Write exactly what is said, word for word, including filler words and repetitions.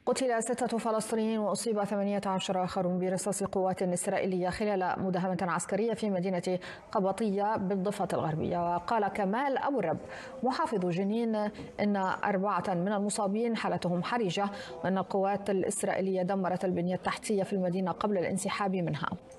قتل ستة فلسطينيين وأصيب ثمانية عشر آخرون برصاص قوات إسرائيلية خلال مداهمة عسكرية في مدينة قبطية بالضفة الغربية. وقال كمال أبو الرب محافظ جنين إن أربعة من المصابين حالتهم حرجة، وأن القوات الإسرائيلية دمرت البنية التحتية في المدينة قبل الانسحاب منها.